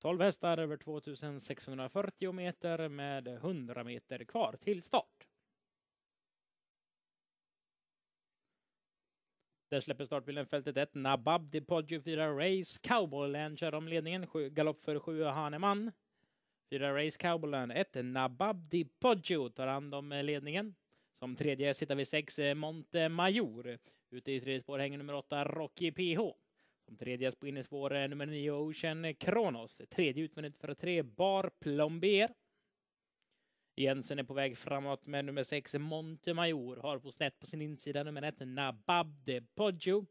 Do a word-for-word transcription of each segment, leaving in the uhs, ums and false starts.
tolv hästar över tvåtusensexhundrafyrtio meter med hundra meter kvar till start. Där släpper startbilen fältet ett. Nabab de Poggio, fyra Race Cowboyland kör om ledningen. Sju, galopp för sju Haneman. fyra Race Cowboyland. ett Nabab de Poggio tar hand om ledningen. Som tredje sitter vi sex Monte Major. Ute i tredje spår hänger nummer åtta Rocky P H. Som tredje på innerspår nummer nio Ocean Kronos. Tredje utvändigt för tre Bar Plombier. Jensen är på väg framåt med nummer sex Monte Major. Har på snett på sin insida nummer ett Nabab de Poggio.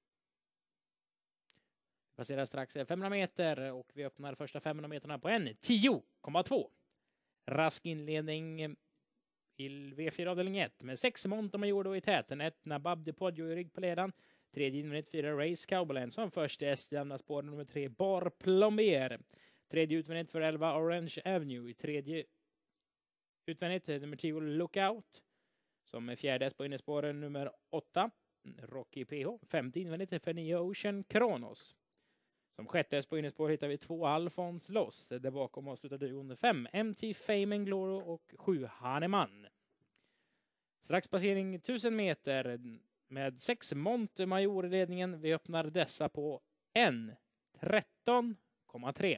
Passerar strax femhundra meter och vi öppnar första femhundra meterna på en tio komma två. Rask inledning i V fyra avdelning ett med sex Monte Major då i täten. ett Nabab de Poggio i rygg på ledan. Tredje invändigt fyra Race Cowboyland som först är jämna spår nummer tre Bar Plombier. Tredje utvändigt för elva Orange Avenue. Tredje utvändigt nummer tio Lookout. Som är fjärde på innerspåren nummer åtta Rocky P H. Femte invändigt för nio Ocean Kronos. Som sjätte på innerspår hittar vi två Alfons Loss. Där bakom avslutar duon fem M T Fame and Glory och sju Haneman. Strax passering tusen meter med sex Monte Major i ledningen. Vi öppnar dessa på en tretton komma tre.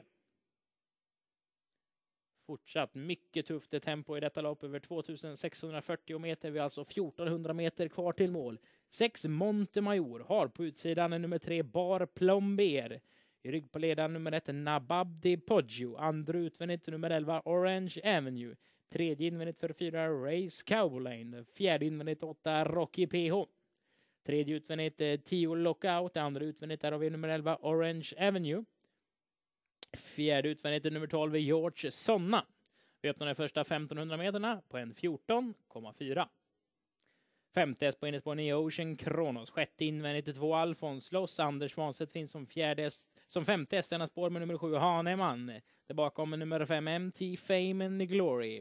Fortsatt mycket tufft tempo i detta lopp över tvåtusensexhundrafyrtio meter. Vi har alltså fjortonhundra meter kvar till mål. sex Monte Major har på utsidan nummer tre Bar Plombier. I rygg på ledaren nummer ett Nabab de Poggio. Andra utvändigt nummer elva Orange Avenue. Tredje invändigt för fyra Race Cowboyland. Fjärde invändigt åtta Rocky P H. Tredje utvändigt tio Lookout. Andra utvändigt där har vi nummer elva Orange Avenue. Fjärde utvändigt nummer tolv George Sonna. Vi öppnar de första femtonhundra meterna på en fjorton komma fyra. Femte på innerspår nio Ocean Kronos. Sjätte invändigt två Alfons Loss. Anders Svanstedt finns som fjärde som femte hästarnas spår med nummer sju Haneman. Där bakom nummer fem M T Fame and Glory.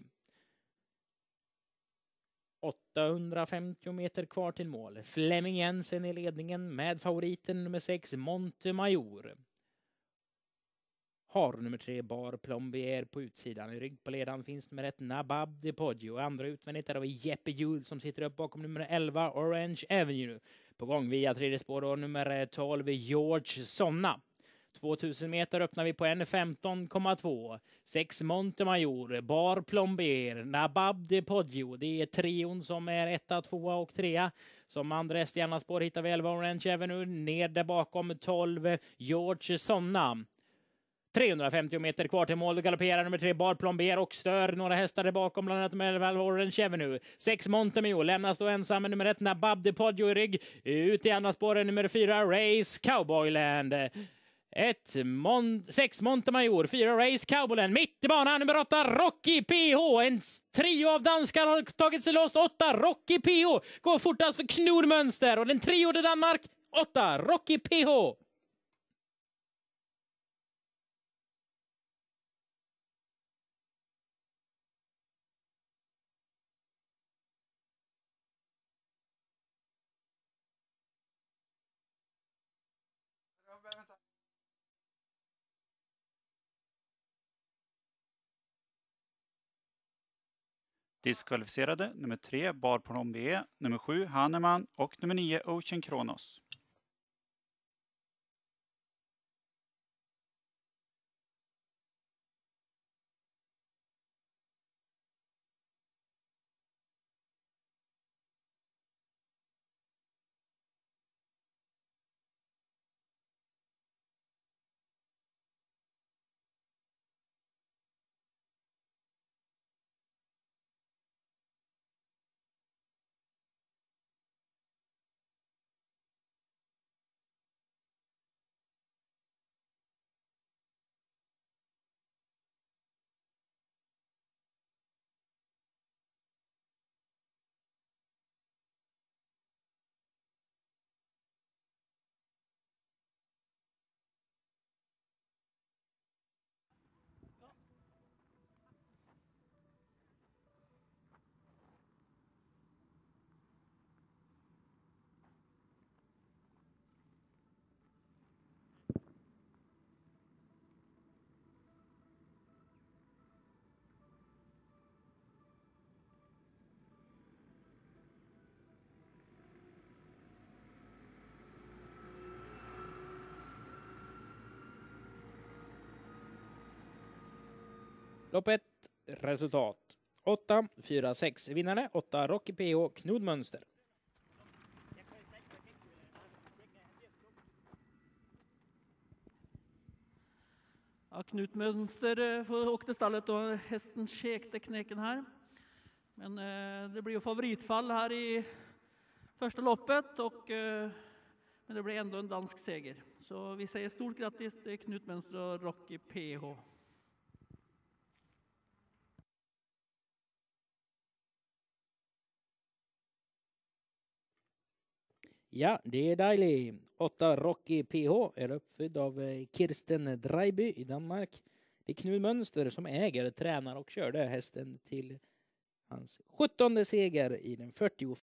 åttahundrafemtio meter kvar till mål. Flemming Jensen i ledningen med favoriten nummer sex Monte Major. Har nummer tre Bar Plombier på utsidan. I rygg på ledan finns nummer ett Nabab de Poggio. Andra utvändigt där har vi Jeppe Hjul som sitter upp bakom nummer elva Orange Avenue. På gång via tredje spår och nummer tolv George Sonna. tvåtusen meter öppnar vi på en femton komma två. sex Monte Major, Bar Plombier, Nabab de Poggio. Det är trion som är etta, tvåa och trea. Som andra hästjärna spår hittar vi elva Orange Avenue. Ner där bakom tolv George Sonna. trehundrafemtio meter kvar till mål. Galopperar nummer tre Bar Plombier och stör några hästar där bakom, bland annat med elva Orange Avenue. sex Monte Major lämnas då ensam med nummer ett Nabab de Poggio i rygg. Ut i andra spåren nummer fyra Race Cowboyland. ett Mon sex Monte Major, fyra Race Cowboyland. Mitt i banan nummer åtta Rocky P H. En trio av danskar har tagit sig loss. åtta Rocky P H går fortast för knormönster och den trio i Danmark åtta Rocky P H. Diskvalificerade nummer tre Bar Plombier, nummer sju Haneman och nummer nio Ocean Kronos. Lopp ett, resultat åtta, fyra, sex. Vinnare åtta, Rocky P H, Knud Mönster. Ja, Knut Mönster får åka till stallet och hästen käkte knäcken här. Men eh, det blir ju favoritfall här i första loppet och eh, men det blir ändå en dansk seger. Så vi säger stort grattis till Knut Mönster och Rocky P H. Ja, det är dejligt. åtta Rocky P H är uppfödd av Kirsten Dreiby i Danmark. Det är Knud Mönster som äger, tränar och körde hästen till hans sjuttonde seger i den fyrtiofem.